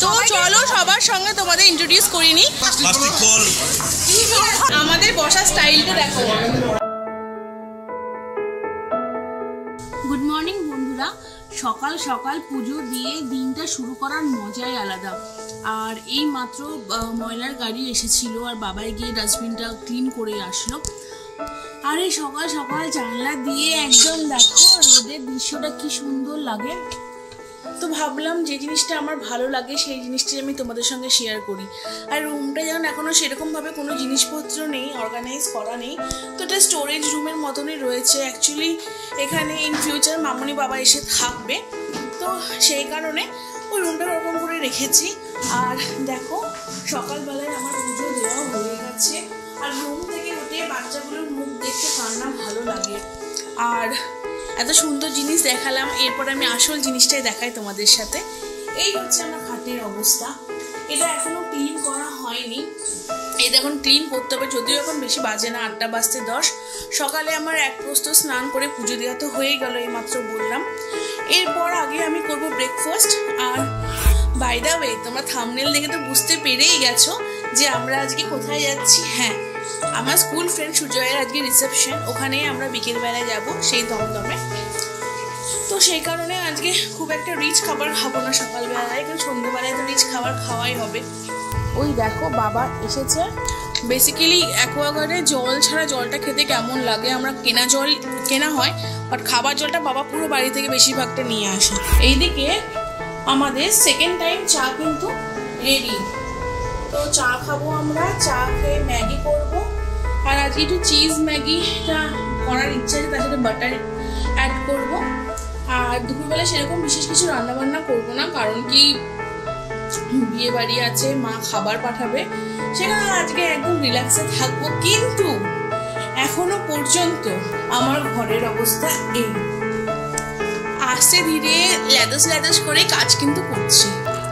তো চলো সবার সঙ্গে তোমাদের ইন্ট্রোডিউস করিনি। আমাদের বসার স্টাইলটা দেখো। গুড মর্নিং বন্ধুরা, সকাল সকাল পুজো দিয়ে দিনটা শুরু করার মজাই আলাদা। আর এই মাত্র ময়লার গাড়ি এসেছিল আর বাবাই গিয়ে ডাস্টবিনটা ক্লিন করে আসলো। আর এই সকাল সকাল জানলা দিয়ে একদম দেখো রোদের দৃশ্যটা কি সুন্দর লাগে। তো ভাবলাম যে জিনিসটা আমার ভালো লাগে সেই জিনিসটাই আমি তোমাদের সঙ্গে শেয়ার করি। আর রুমটা যেমন এখনও সেরকমভাবে কোনো জিনিসপত্র নেই, অর্গানাইজ করা নেই, তো এটা স্টোরেজ রুমের মতনই রয়েছে। অ্যাকচুয়ালি এখানে ইন ফিউচার মামুনি বাবা এসে থাকবে, তো সেই কারণে ওই রুমটা ওরকম করে রেখেছি। আর দেখো সকালবেলায় আমার পুজো দেওয়া হয়ে গেছে। আর রুম থেকে উঠে বাচ্চাগুলোর মুখ দেখতে কার না ভালো লাগে। আর এত সুন্দর জিনিস দেখালাম, এরপর আমি আসল জিনিসটাই দেখাই তোমাদের সাথে। এই হচ্ছে আমার খাটের অবস্থা। এটা এখনো ক্লিন করা হয়নি, এটা এখন ক্লিন করতে হবে। যদিও এখন বেশি বাজে না, 8টা বাজতে 10। সকালে আমার এক প্রস্ত স্নান করে পুজো দেওয়া তো হয়ে গেল, এই মাত্র বললাম। এরপর আগে আমি করব ব্রেকফাস্ট। আর বাই দ্য ওয়ে, তোমরা থাম্বনেল দেখে তো বুঝতে পেরেই গেছো যে আমরা আজকে কোথায় যাচ্ছি। হ্যাঁ, আমার স্কুল ফ্রেন্ড সুজয়ের আজকে রিসেপশন, ওখানে আমরা বিকেলবেলায় যাব সেই দমদমে। তো সেই কারণে আজকে খুব একটা রিচ খাবার খাবো না সকালবেলায়, কিন্তু সন্ধ্যেবেলায় তো রিচ খাবার খাওয়াই হবে। ওই দেখো বাবা এসেছে। বেসিক্যালি অ্যাকোয়াগার্ডে জল ছাড়া জলটা খেতে কেমন লাগে, আমরা কেনা জল কেনা হয়, বাট খাবার জলটা বাবা পুরো বাড়ি থেকে বেশিরভাগটা নিয়ে আসে। এইদিকে আমাদের সেকেন্ড টাইম চা কিন্তু রেডি। তো চা খাবো আমরা, চা খেয়ে ম্যাগি করবো। আর আজকে একটু চিজ ম্যাগিটা করার ইচ্ছা আছে, তার সাথে বাটার অ্যাড করবো। আর দুপুরবেলা সেরকম বিশেষ কিছু রান্নাবান্না করবো না, কারণ কি বিয়ে বাড়ি আছে, মা খাবার পাঠাবে, সেখানে আজকে একদম রিল্যাক্সে থাকবো। কিন্তু এখনো পর্যন্ত আমার ঘরের অবস্থা এই, আস্তে ধীরে ল্যাদাস করে কাজ কিন্তু করছি।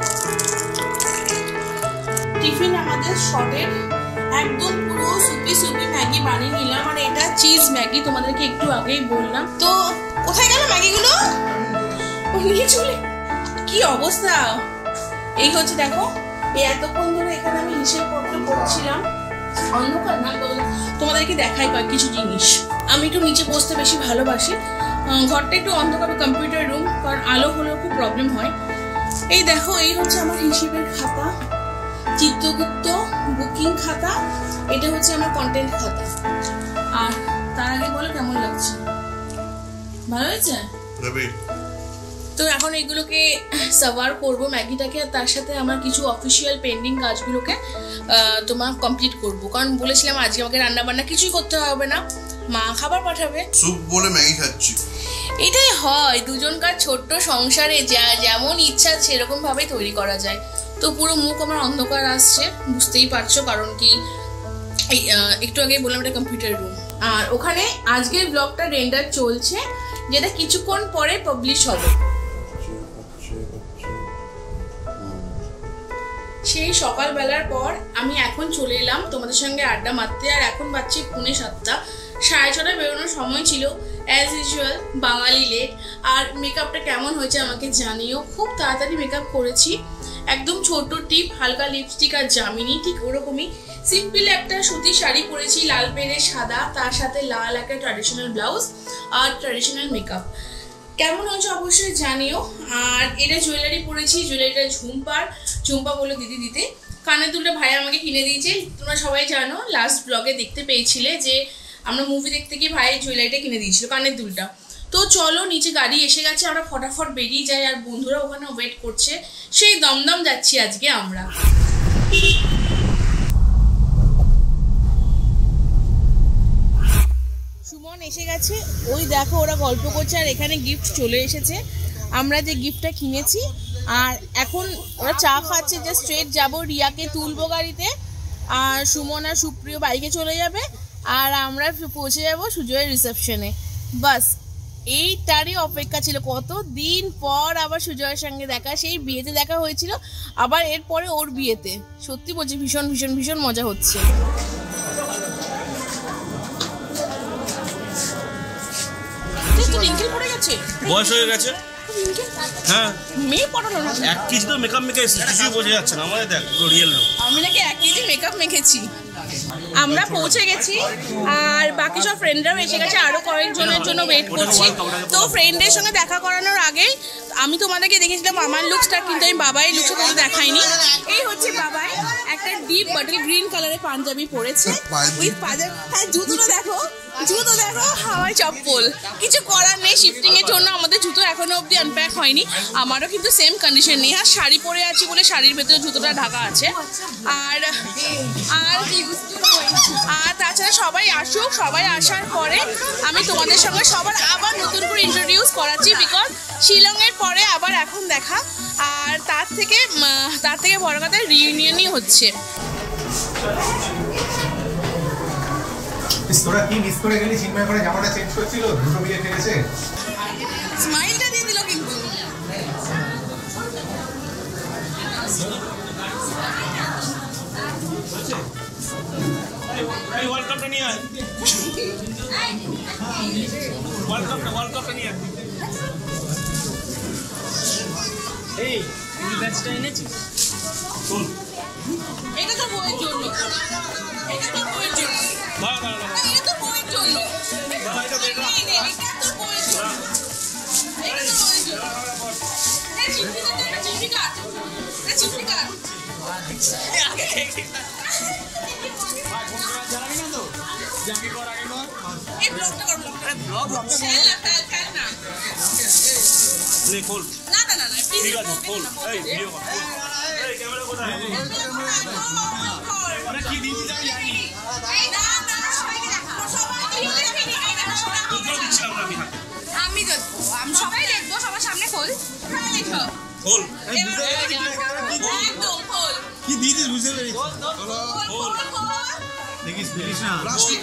টিফিন আমাদের শর্টের একদম পুরো সুপি ম্যাগি বানিয়ে নিলাম। আর এটা চিজ ম্যাগি, তোমাদেরকে একটু আগেই বললাম। তো কোথায় গেল ম্যাগিগুলো? নিয়ে চলে, কি অবস্থা। এই হচ্ছে দেখো, এই এতক্ষণ ধরে এখানে আমি হিসেবপত্র করছিলাম। অন্ধকার না, তোমাদেরকে দেখাই কিছু জিনিস। আমি একটু নিচে বসতে বেশি ভালোবাসি, ঘরটা একটু অন্ধকার, কম্পিউটার রুম, কারণ আলো হলেও খুব প্রবলেম হয়। এই দেখো, এই হচ্ছে আমার হিসেবের খাতা, চিত্রগুপ্ত বুকিং খাতা, এটা হচ্ছে আমার কন্টেন্ট খাতা। আর তার আগে বলো কেমন লাগছে? ভালো হয়েছে? তো এখন এইগুলোকে সার্ভার করবো ম্যাগিটাকে, আর তার সাথে আমার কিছু অফিসিয়াল পেন্ডিং কাজগুলোকে তোমার কমপ্লিট করবো। কারণ বলেছিলাম আজকে আমাকে রান্না বান্না কিছুই করতে হবে না, মা খাবার পাঠাবে। সুপ বলে ম্যাগি খাচ্ছি, এটাই হয় দুজনকার ছোট্ট সংসারে, যেমন ইচ্ছা সেরকম ভাবেই তৈরি করা যায়। তো পুরো মুখ আমার অন্ধকার আসছে, বুঝতেই পারছো, কারণ কি একটু আগে বললাম এটা কম্পিউটার রুম। আর ওখানে আজকের ব্লগটা রেন্ডার চলছে, যেটা কিছুক্ষণ পরে পাবলিশ হবে। সেই সকালবেলার পর আমি এখন চলে এলাম তোমাদের সঙ্গে আড্ডা মারতে। আর এখন বাজছে 7:45, 6:30 বেরোনোর সময় ছিল অ্যাজ ইউজুয়াল, বাঙালি লেট। আর মেকআপটা কেমন হয়েছে আমাকে জানিও। খুব তাড়াতাড়ি মেকআপ করেছি, একদম ছোট টিপ, হালকা লিপস্টিক আর জামিনি, ঠিক ওরকমই সিম্পল একটা সুতির শাড়ি পরেছি, লাল পেরে সাদা, তার সাথে লাল একটা ট্র্যাডিশনাল ব্লাউজ আর ট্র্যাডিশনাল মেকআপ। কেমন হয়েছে অবশ্যই জানিও। আর এটা জুয়েলারি পরেছি, জুয়েলারিটা ঝুম্পা বলে দিদি দিতে। কানের দুলটা ভাই আমাকে কিনে দিয়েছে। তোমরা সবাই জানো, লাস্ট ব্লগে দেখতে পেয়েছিলে যে আমরা মুভি দেখতে গিয়ে ভাই জুয়েলারিটা কিনে দিয়েছিল, কানের দুলটা। তো চলো, নিচে গাড়ি এসে গেছে, আমরা ফটাফট বেরিয়ে যাই। আর বন্ধুরা ওখানে ওয়েট করছে, সেই দমদম যাচ্ছি আজকে আমরা। সুমন এসে গেছে, ওই দেখো ওরা গল্প করছে। আর এখানে গিফট চলে এসেছে, আমরা যে গিফটটা কিনেছি। আর এখন ওরা চা খাচ্ছে, যে স্ট্রেট যাবো, রিয়াকে তুলবো গাড়িতে, আর সুমন আর সুপ্রিয় বাইকে চলে যাবে, আর আমরা পৌঁছে যাবো সুজয়ের রিসেপশনে। বাস এইটারই অপেক্ষা ছিল, কতদিন পর আবার সুজয়ের সঙ্গে দেখা। সেই বিয়েতে দেখা হয়েছিল, আবার এরপরে ওর বিয়েতে। সত্যি বলছি, ভীষণ ভীষণ ভীষণ মজা হচ্ছে। বয়স হয়ে গেছে, হ্যাঁ মেয়ে পটানো না 1 কেজি তো মেকআপ মেখে এসেছিস, কিছুই বোঝা যাচ্ছে না। আমাদের দেখ রিয়েল লোক। আমি নাকি 1 কেজি মেকআপ মেখেছি। আমরা পৌঁছে গেছি আর বাকি সব ফ্রেন্ডরাও এসে গেছে, আরো কয়েকজনের জন্য ওয়েট করছি। তো ফ্রেন্ডের সঙ্গে দেখা করানোর আগে আমি তোমাদেরকে দেখেছিলাম আমার লুকসটা, কিন্তু আমি বাবাই লুকসটা তোমাদের দেখাইনি। এই হচ্ছে বাবাই, একটা ডিপ বটল গ্রিন কালারের পাঞ্জাবি পরেছে। ওই পাঞ্জাবি, হ্যাঁ জুতোটা দেখো, জুতো দেখো, হাওয়াই চপ্পল। কিছু করার নেই, শিফটিং এর জন্য আমাদের জুতো এখনো অব্দি আনপ্যাক হয়নি। আমারও কিন্তু সেম কন্ডিশন নেই। আর শাড়ি পরে আছি বলে শাড়ির ভেতরে জুতোটা ঢাকা আছে। আর আর আর তাছাড়া সবাই আসুক, সবাই আসার পরে আমি তোমাদের সঙ্গে সবার আবার নতুন করে ইন্ট্রোডিউস করাচ্ছি, বিকজ শিলংয়ের পরে আবার এখন দেখা। আর তার থেকে বড় কথা রিইউনিয়নই হচ্ছে। তোরা কি মিস করে গেলি? চিন্ময় করে জামাটা চেঞ্জ করছিল, দুটো বিয়ে ফেলেছে। স্মাইলটা দিয়ে দিল কিন্তু। এই ওয়ার্ল্ড কাপটা নিয়ে আয়, ওয়ার্ল্ড কাপটা নিয়ে আয়। এই তুই ব্যাচটা এনেছিস? শুন, এটা তো বইয়ের জন্য, এটা তো বইয়ের জন্য, এটা তো বইয়ের জন্য, এটা তো বইয়ের জন্য, এটা তো বইয়ের জন্য। আমি সবাই দেখবো, সবার সামনে খোল, খোল একদম খোল। কি দিয়েছিস বুঝতে পেরেছি? দেখিস দেখিস না, প্লাস্টিক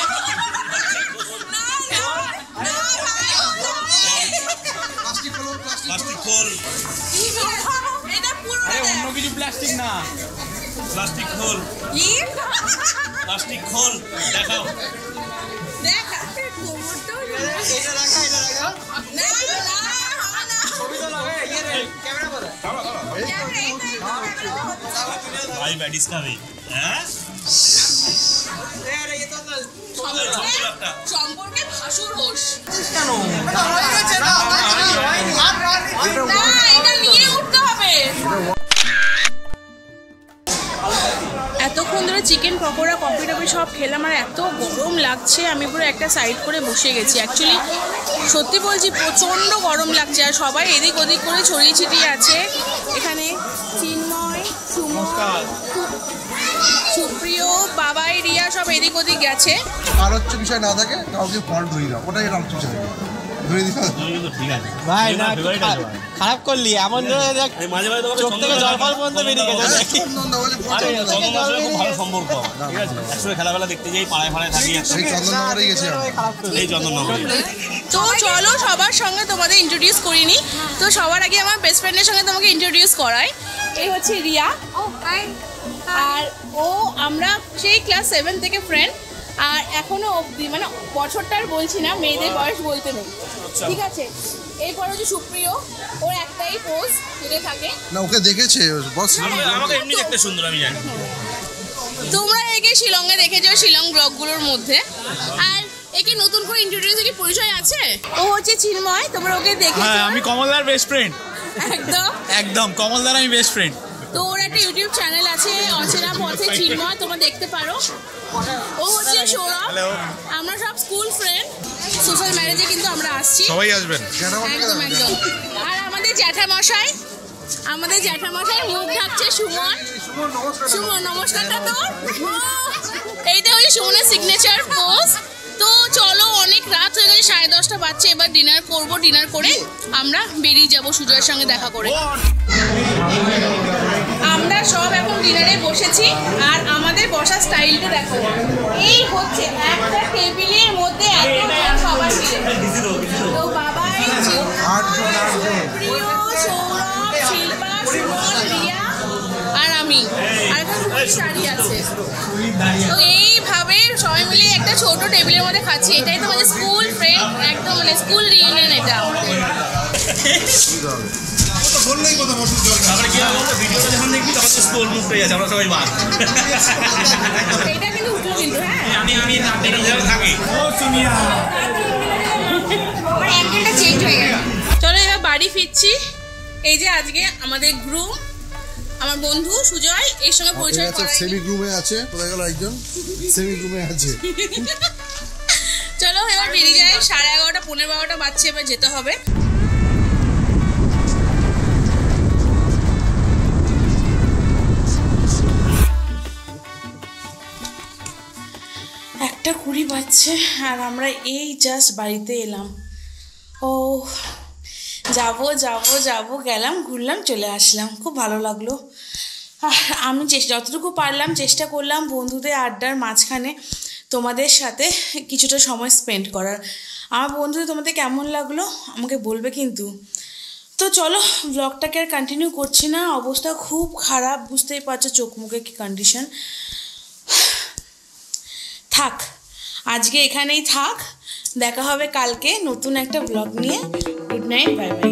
প্লাস্টিক খোল, এটা পুরো অন্য কিছু প্লাস্টিক না, প্লাস্টিক খোল, প্লাস্টিক খোল, দেখাও। দেখা কোমরটাও এটা রাখা, এটা রাখা না भाई बैडिस का भी हैं সম্পর্কে ভাসুর হোস কেন? না, এটা নিয়ে উঠতে হবে। এতক্ষণ ধরে চিকেন পকোড়া, কফি টফি সব খেলাম আর এত গরম লাগছে, আমি পুরো একটা সাইড করে বসে গেছি। অ্যাকচুয়ালি সত্যি বলছি প্রচণ্ড গরম লাগছে, আর সবাই এদিক ওদিক করে ছড়িয়ে ছিটিয়ে আছে। এখানে চিন্ময়, সুমন, সুপ্রিয়, বাবাই, রিয়া সব এদিক ওদিক গেছে। আর হচ্ছে বিষয় না থাকে কাউকে ফল ধরিয়ে দাও, ওটাই রাম বিষয় ধরে দিতে ঠিক আছে ভাই না খারাপ করলি এমন মাঝে মাঝে চোখ থেকে জল ফল পর্যন্ত বেরিয়ে গেছে। খুব ভালো সম্পর্ক, ঠিক আছে। একসাথে খেলাফেলা দেখতে যাই, পাড়ায় পাড়ায় থাকি, সেই চন্দননগরেই গেছি এই চন্দননগরে। তো চলো সবার সঙ্গে তোমাদের ইন্ট্রোডিউস করিনি। তো সবার আগে আমার বেস্ট ফ্রেন্ডের সঙ্গে তোমাকে ইন্ট্রোডিউস করাই। এই হচ্ছে রিয়া, আর ও আমরা সেই ক্লাস 7 থেকে ফ্রেন্ড, আর এখনো অবধি মানে বছরটার বলছি না, মেয়েদের বয়স বলতে নেই, ঠিক আছে। এরপর হচ্ছে সুপ্রিয়, ওর একটাই পোজ যেটা থাকে না, ওকে দেখেছে বস, আমাকে এমনি দেখতে সুন্দর, আমি জানি। তোমরা একে শিলংয়ে দেখেছো, শিলং ব্লগগুলোর মধ্যে। আর একে নতুন করে ইন্ট্রোডিউস কি পরিচয় আছে? ও হচ্ছে চিন্ময়, তোমরা ওকে দেখেছো। হ্যাঁ আমি কমলদার বেস্ট ফ্রেন্ড, একদম একদম কমলদার আমি বেস্ট ফ্রেন্ড। তো ওর একটা ইউটিউব চ্যানেল আছে অচেনা পথে চিন্ময়, তোমরা দেখতে পারো। ও হচ্ছে সৌরভ, আমরা সব স্কুল ফ্রেন্ড, সোশ্যাল ম্যারেজে কিন্তু আমরা আসছি, সবাই আসবেন। একদম একদম। আর আমাদের জ্যাঠামশাই, মুখ ঢাকছে সুমন। সুমন নমস্কারটা তোর। এইটা হচ্ছে সুমনের সিগনেচার পোজ। তো চলো, অনেক রাত হয়ে গেছে, 10:30 বাজছে, এবার ডিনার করব। ডিনার করে আমরা বেরিয়ে যাব সুজয়ের সঙ্গে দেখা করে। আমরা সব এখন ডিনারে বসেছি, আর আমাদের বসার স্টাইলটা দেখো। এই হচ্ছে একটা টেবিলের মধ্যে এতজন সবাই মিলে। তো বাবাই, প্রিয়, সৌরভ, শিল্পা, সুমন, রিয়া আর আমি, আর একটা শাড়ি আছে। তো এইভাবে সবাই মিলে একটা ছোট টেবিলের মধ্যে খাচ্ছি। এটাই তো আমাদের স্কুল ফ্রেন্ড, একদম মানে স্কুল রিউনিয়ন এটা। বললেই কথা মশুর জল তারপরে কি হবে বলতো, ভিডিওটা যখন দেখবি তখন তো স্টোর মুভ হয়ে যাচ্ছে, আমরা সবাই বাদ। এটা কিন্তু উঠলো কিন্তু, হ্যাঁ আমি এটা যেন থাকি। ও সোনিয়া, আমার অ্যাঙ্গেলটা চেঞ্জ হয়ে গেল। চলো এবার বাড়ি ফিরছি। এই যে আজকে আমাদের গ্রুম, আমার বন্ধু সুজয়, এর সঙ্গে পরিচয় করাই। সেমি গ্রুমে আছে, কোথায় গেল একজন? সেমি গ্রুমে আছে। চলো এবার বেরিয়ে যায়, 11:30 11:15 বাজছে, এবার যেতে হবে। একটা 20 বাজছে আর আমরা এই জাস্ট বাড়িতে এলাম। ও যাবো যাবো যাবো, গেলাম, ঘুরলাম, চলে আসলাম, খুব ভালো লাগলো। আমি যতটুকু পারলাম চেষ্টা করলাম বন্ধুদের আড্ডার মাঝখানে তোমাদের সাথে কিছুটা সময় স্পেন্ড করার। আমার বন্ধুদের তোমাদের কেমন লাগলো আমাকে বলবে কিন্তু। তো চলো ব্লগটাকে আর কন্টিনিউ করছি না, অবস্থা খুব খারাপ, বুঝতেই পারছো চোখ মুখে কি কন্ডিশন। থাক, আজকে এখানেই থাক, দেখা হবে কালকে নতুন একটা ব্লগ নিয়ে। Good night, bye by.